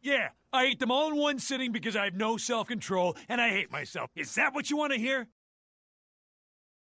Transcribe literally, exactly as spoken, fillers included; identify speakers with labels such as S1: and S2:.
S1: Yeah, I ate them all in one sitting because I have no self-control and I hate myself. Is that what you want to hear?